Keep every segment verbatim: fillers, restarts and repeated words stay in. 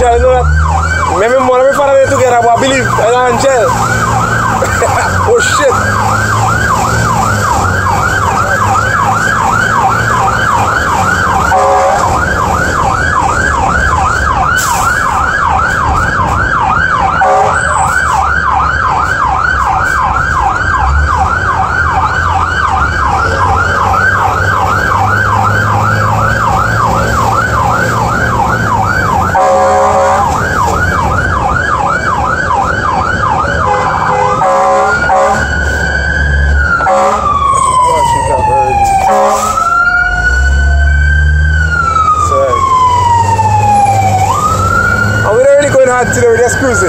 Angel, you know that? Maybe more of my family together, but I believe in Angel. Oh shit. Today we're just cruising.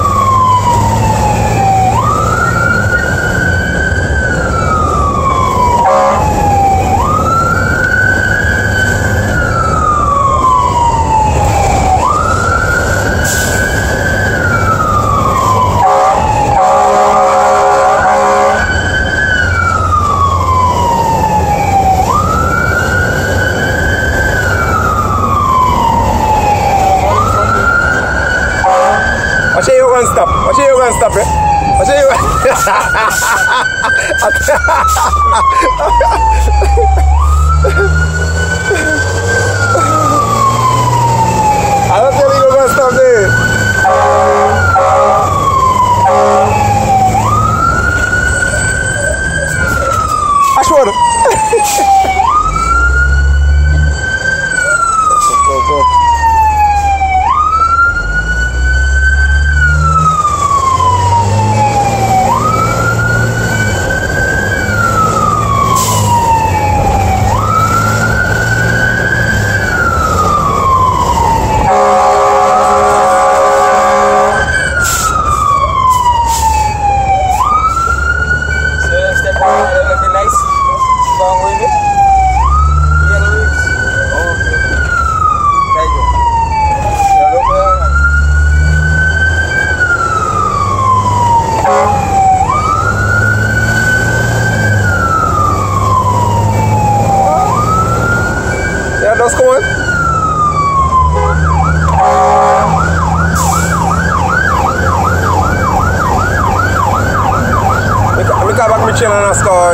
Watch you gonna stop. Watch you gonna stop, eh? Watch you gonna I don't think you're gonna stop there. Ashwara. Go, go. Let's go on. Let me come back my chain and ask how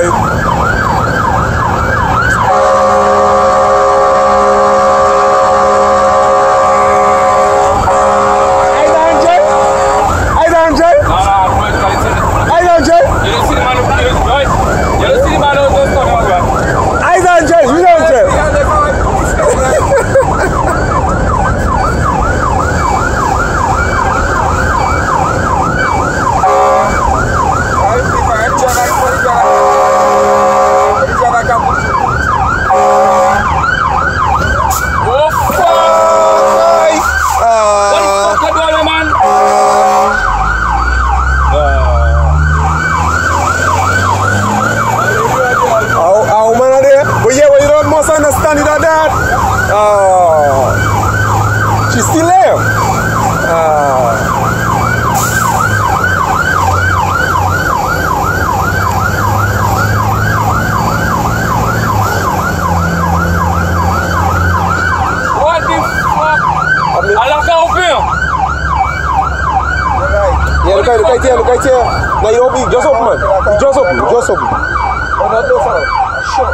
understand it or that? Oh, she's still there. Uh, what the fuck? Allah can open. Yeah, look right here, look right here. Now you open, just open, man. You just open, you just open. Oh, no, no, sir. Sure.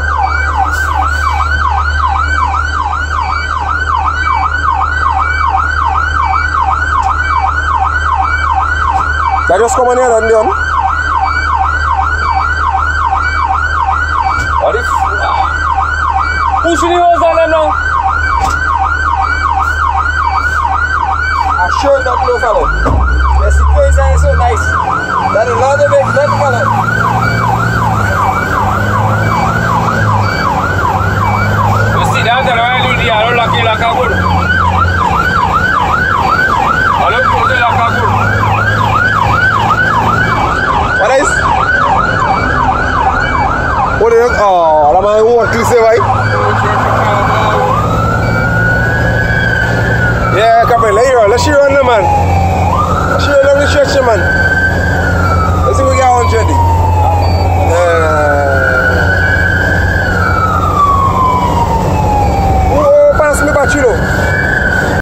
That just come on here and then. What if? Push the hose on them now. I'm sure that no fellow. The situation is so nice. That a lot of it, that fellow. You see that? The royal duty, I don't like it like a good. I don't put it like a good. What is? What is it? Oh, la man won't kill say right? Yeah, come on, let you run, let you run, man. Let you run, let you stretch, man.